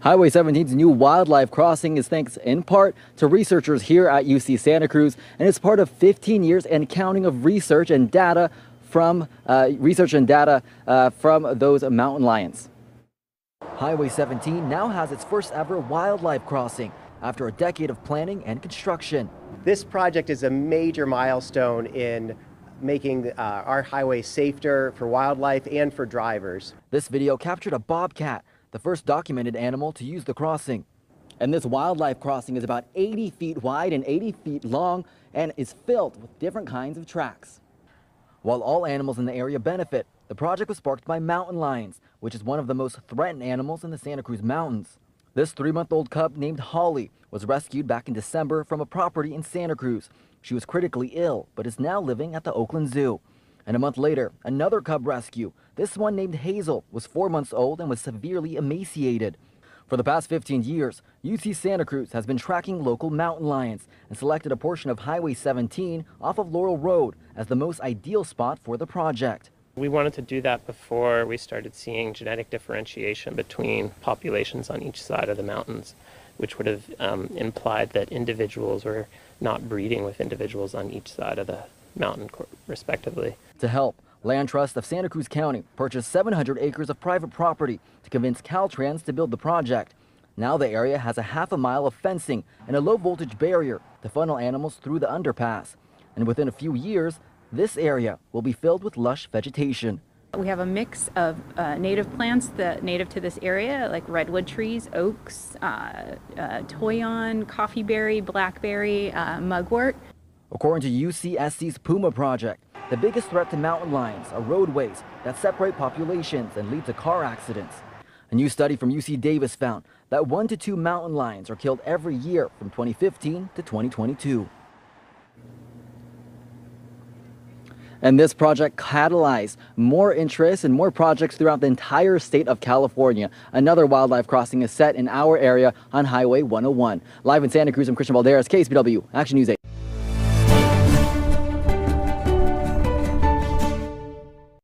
Highway 17's new wildlife crossing is thanks in part to researchers here at UC Santa Cruz, and it's part of 15 years and counting of research and data from those mountain lions. Highway 17 now has its first ever wildlife crossing after a decade of planning and construction. This project is a major milestone in making our highway safer for wildlife and for drivers. This video captured a bobcat, the first documented animal to use the crossing. And this wildlife crossing is about 80 feet wide and 80 feet long and is filled with different kinds of tracks. While all animals in the area benefit, the project was sparked by mountain lions, which is one of the most threatened animals in the Santa Cruz Mountains. This 3-month-old cub named Holly was rescued back in December from a property in Santa Cruz. She was critically ill, but is now living at the Oakland Zoo. And a month later, another cub rescue. This one named Hazel was 4 months old and was severely emaciated. For the past 15 years, UC Santa Cruz has been tracking local mountain lions and selected a portion of Highway 17 off of Laurel Road as the most ideal spot for the project. We wanted to do that before we started seeing genetic differentiation between populations on each side of the mountains, which would have implied that individuals were not breeding with individuals on each side of the mountain, respectively. To help, Land Trust of Santa Cruz County purchased 700 acres of private property to convince Caltrans to build the project. Now the area has a half-a mile of fencing and a low-voltage barrier to funnel animals through the underpass. And within a few years, this area will be filled with lush vegetation. We have a mix of native plants that native to this area, like redwood trees, oaks, toyon, coffeeberry, blackberry, mugwort. According to UCSC's Puma project, the biggest threat to mountain lions are roadways that separate populations and lead to car accidents. A new study from UC Davis found that 1 to 2 mountain lions are killed every year from 2015 to 2022. And this project catalyzed more interest and more projects throughout the entire state of California. Another wildlife crossing is set in our area on Highway 101. Live in Santa Cruz, I'm Christian Valderas, KSBW Action News 8.